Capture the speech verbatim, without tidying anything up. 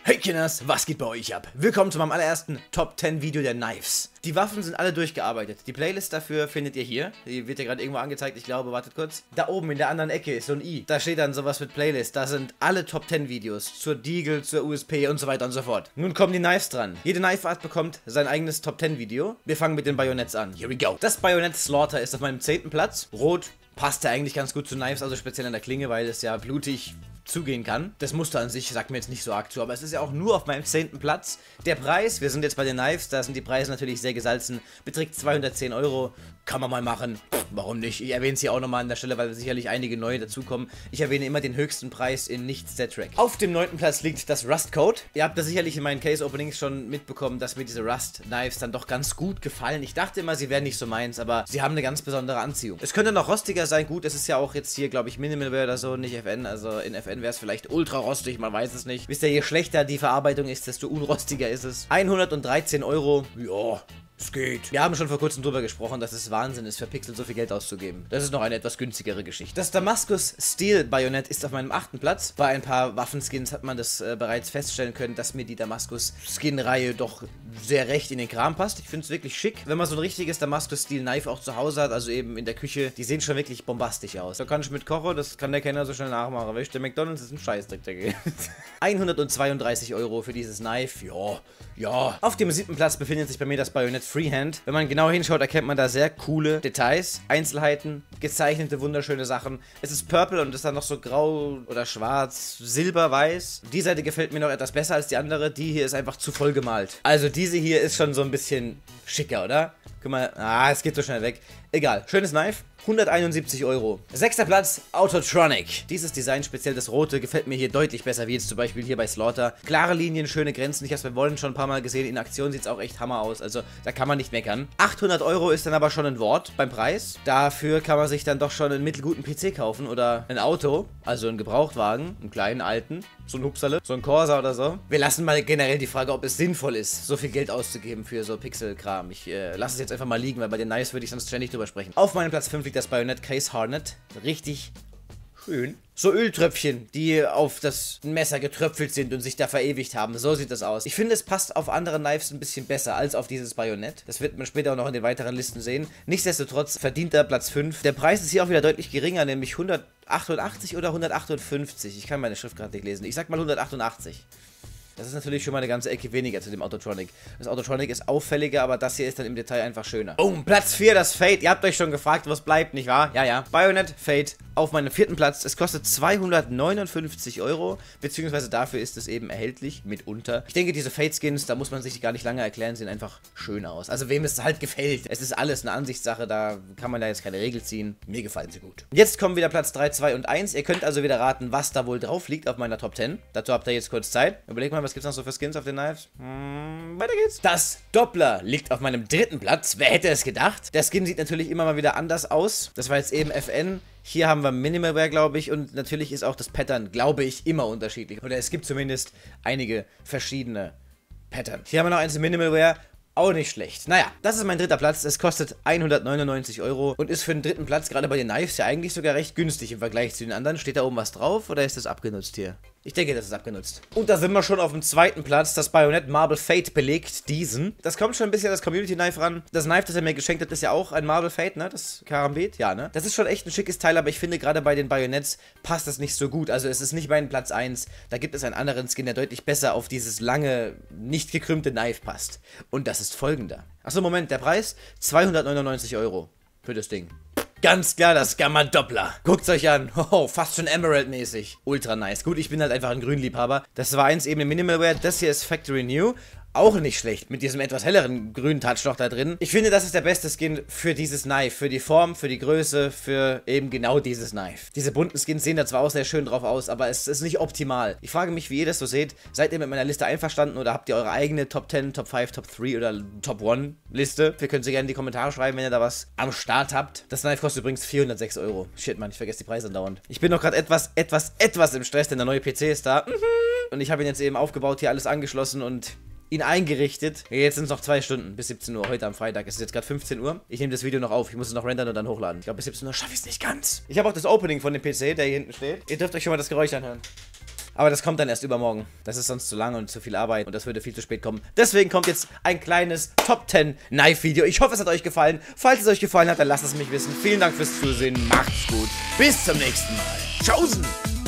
Hey Kinders, was geht bei euch ab? Willkommen zu meinem allerersten Top zehn Video der Knives. Die Waffen sind alle durchgearbeitet. Die Playlist dafür findet ihr hier. Die wird ja gerade irgendwo angezeigt, ich glaube, wartet kurz. Da oben in der anderen Ecke ist so ein i. Da steht dann sowas mit Playlist. Da sind alle Top zehn Videos zur Deagle, zur U S P und so weiter und so fort. Nun kommen die Knives dran. Jede Knife-Art bekommt sein eigenes Top zehn Video. Wir fangen mit den Bayonets an. Here we go. Das Bayonet Slaughter ist auf meinem zehnten Platz. Rot. Passt ja eigentlich ganz gut zu Knives, also speziell an der Klinge, weil es ja blutig zugehen kann. Das Muster an sich sagt mir jetzt nicht so arg zu, aber es ist ja auch nur auf meinem zehnten Platz. Der Preis, wir sind jetzt bei den Knives, da sind die Preise natürlich sehr gesalzen, beträgt zweihundertzehn Euro. Kann man mal machen. Pff, warum nicht? Ich erwähne es hier auch nochmal an der Stelle, weil sicherlich einige neue dazukommen. Ich erwähne immer den höchsten Preis in nichts der Track. Auf dem neunten Platz liegt das Rust Code. Ihr habt das sicherlich in meinen Case-Openings schon mitbekommen, dass mir diese Rust-Knives dann doch ganz gut gefallen. Ich dachte immer, sie wären nicht so meins, aber sie haben eine ganz besondere Anziehung. Es könnte noch rostiger sein. Gut, es ist ja auch jetzt hier, glaube ich, Minimalware oder so, nicht F N. Also in F N wäre es vielleicht ultra rostig, man weiß es nicht. Wisst ihr, je schlechter die Verarbeitung ist, desto unrostiger ist es. hundertdreizehn Euro, ja, es geht. Wir haben schon vor kurzem drüber gesprochen, dass es Wahnsinn ist, für Pixel so viel Geld auszugeben. Das ist noch eine etwas günstigere Geschichte. Das Damascus Steel Bayonet ist auf meinem achten Platz. Bei ein paar Waffenskins hat man das äh, bereits feststellen können, dass mir die Damascus Skin-Reihe doch sehr recht in den Kram passt. Ich finde es wirklich schick. Wenn man so ein richtiges Damascus Steel Knife auch zu Hause hat, also eben in der Küche, die sehen schon wirklich bombastisch aus. Da kann ich mit kochen, das kann der Kenner so schnell nachmachen. Weißt du, der McDonald's ist ein Scheißdreck, der geht. hundertzweiunddreißig Euro für dieses Knife. Ja, ja. Auf dem siebten Platz befindet sich bei mir das Bayonet Freehand. Wenn man genau hinschaut, erkennt man da sehr coole Details, Einzelheiten, gezeichnete, wunderschöne Sachen. Es ist purple und ist dann noch so grau oder schwarz, silber, weiß. Die Seite gefällt mir noch etwas besser als die andere. Die hier ist einfach zu voll gemalt. Also diese hier ist schon so ein bisschen schicker, oder? Guck mal, ah, es geht so schnell weg. Egal, schönes Knife. hunderteinundsiebzig Euro. Sechster Platz, Autotronic. Dieses Design, speziell das rote, gefällt mir hier deutlich besser, wie jetzt zum Beispiel hier bei Slaughter. Klare Linien, schöne Grenzen. Ich habe es bei Wollen schon ein paar Mal gesehen. In Aktion sieht es auch echt Hammer aus. Also, da kann man nicht meckern. achthundert Euro ist dann aber schon ein Wort beim Preis. Dafür kann man sich dann doch schon einen mittelguten P C kaufen oder ein Auto. Also einen Gebrauchtwagen, einen kleinen, alten. So ein Hupsalle, so ein Corsa oder so. Wir lassen mal generell die Frage, ob es sinnvoll ist, so viel Geld auszugeben für so Pixel-Kram. Ich äh, lasse es jetzt einfach mal liegen, weil bei den Knives würde ich sonst ständig drüber sprechen. Auf meinem Platz fünf liegt das Bayonet Case Harnett. Richtig schön. So Öltröpfchen, die auf das Messer getröpfelt sind und sich da verewigt haben. So sieht das aus. Ich finde, es passt auf andere Knives ein bisschen besser als auf dieses Bayonet. Das wird man später auch noch in den weiteren Listen sehen. Nichtsdestotrotz verdient er Platz fünf. Der Preis ist hier auch wieder deutlich geringer, nämlich hundertachtundachtzig oder hundertachtundfünfzig. Ich kann meine Schrift gerade nicht lesen. Ich sag mal hundertachtundachtzig. Das ist natürlich schon mal eine ganze Ecke weniger zu dem Autotronic. Das Autotronic ist auffälliger, aber das hier ist dann im Detail einfach schöner. Boom, Platz vier, das Fate. Ihr habt euch schon gefragt, was bleibt, nicht wahr? Ja, ja. Bayonet Fate auf meinem vierten Platz. Es kostet zweihundertneunundfünfzig Euro, beziehungsweise dafür ist es eben erhältlich, mitunter. Ich denke, diese Fate-Skins, da muss man sich gar nicht lange erklären, sehen einfach schön aus. Also wem es halt gefällt. Es ist alles eine Ansichtssache, da kann man da jetzt keine Regel ziehen. Mir gefallen sie gut. Jetzt kommen wieder Platz drei, zwei und eins. Ihr könnt also wieder raten, was da wohl drauf liegt auf meiner Top zehn. Dazu habt ihr jetzt kurz Zeit. Überlegt mal, was gibt es noch so für Skins auf den Knives? Hm, weiter geht's. Das Doppler liegt auf meinem dritten Platz. Wer hätte es gedacht? Der Skin sieht natürlich immer mal wieder anders aus. Das war jetzt eben F N. Hier haben wir Minimalware, glaube ich, und natürlich ist auch das Pattern, glaube ich, immer unterschiedlich. Oder es gibt zumindest einige verschiedene Pattern. Hier haben wir noch eins in Minimalware. Auch nicht schlecht. Naja, das ist mein dritter Platz. Es kostet hundertneunundneunzig Euro und ist für den dritten Platz, gerade bei den Knives, ja eigentlich sogar recht günstig im Vergleich zu den anderen. Steht da oben was drauf oder ist das abgenutzt hier? Ich denke, das ist abgenutzt. Und da sind wir schon auf dem zweiten Platz. Das Bayonet Marble Fate belegt diesen. Das kommt schon ein bisschen an das Community Knife ran. Das Knife, das er mir geschenkt hat, ist ja auch ein Marble Fate, ne? Das Karambit, ja, ne? Das ist schon echt ein schickes Teil, aber ich finde, gerade bei den Bayonets passt das nicht so gut. Also es ist nicht mein Platz eins. Da gibt es einen anderen Skin, der deutlich besser auf dieses lange, nicht gekrümmte Knife passt. Und das ist folgender. Achso, Moment, der Preis? zweihundertneunundneunzig Euro für das Ding. Ganz klar, das Gamma Doppler. Guckt's euch an. Oh, fast schon Emerald-mäßig. Ultra nice. Gut, ich bin halt einfach ein Grünliebhaber. Das war eins eben im Minimalware. Das hier ist Factory New. Auch nicht schlecht, mit diesem etwas helleren grünen Touch noch da drin. Ich finde, das ist der beste Skin für dieses Knife. Für die Form, für die Größe, für eben genau dieses Knife. Diese bunten Skins sehen da zwar auch sehr schön drauf aus, aber es ist nicht optimal. Ich frage mich, wie ihr das so seht. Seid ihr mit meiner Liste einverstanden oder habt ihr eure eigene Top zehn, Top fünf, Top drei oder Top eins Liste? Wir können sie gerne in die Kommentare schreiben, wenn ihr da was am Start habt. Das Knife kostet übrigens vierhundertsechs Euro. Shit, Mann, ich vergesse die Preise andauernd. Ich bin noch gerade etwas, etwas, etwas im Stress, denn der neue P C ist da. Und ich habe ihn jetzt eben aufgebaut, hier alles angeschlossen und ihn eingerichtet. Jetzt sind es noch zwei Stunden bis siebzehn Uhr, heute am Freitag. Es ist jetzt gerade fünfzehn Uhr. Ich nehme das Video noch auf. Ich muss es noch rendern und dann hochladen. Ich glaube, bis siebzehn Uhr schaffe ich es nicht ganz. Ich habe auch das Opening von dem P C, der hier hinten steht. Ihr dürft euch schon mal das Geräusch anhören. Aber das kommt dann erst übermorgen. Das ist sonst zu lang und zu viel Arbeit und das würde viel zu spät kommen. Deswegen kommt jetzt ein kleines Top zehn Knife Video. Ich hoffe, es hat euch gefallen. Falls es euch gefallen hat, dann lasst es mich wissen. Vielen Dank fürs Zusehen. Macht's gut. Bis zum nächsten Mal. Tschaußen.